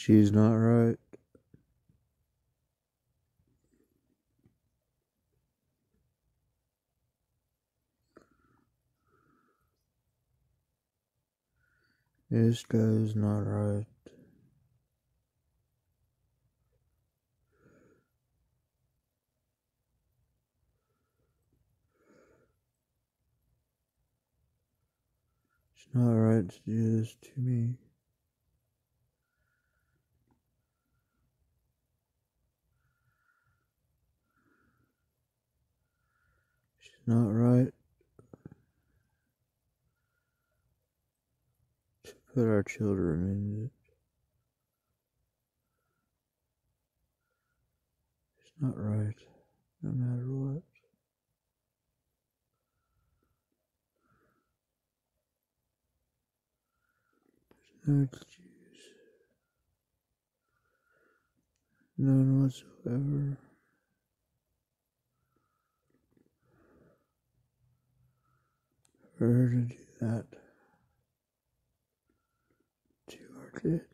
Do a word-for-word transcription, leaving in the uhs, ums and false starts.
She's not right. This guy's not right. It's not right to do this to me. She's not right to put our children in it. It's not right, no matter what. There's no excuse. None whatsoever. For her to do that to our kid.